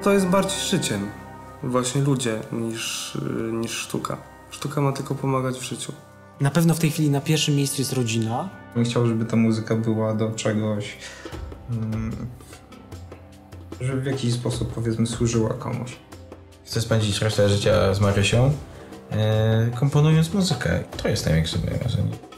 To jest bardziej życiem, właśnie ludzie, niż sztuka. Sztuka ma tylko pomagać w życiu. Na pewno w tej chwili na pierwszym miejscu jest rodzina. Bym chciał, żeby ta muzyka była do czegoś, żeby w jakiś sposób, powiedzmy, służyła komuś. Chcę spędzić resztę życia z Marysią, komponując muzykę. To jest największe moje marzenie.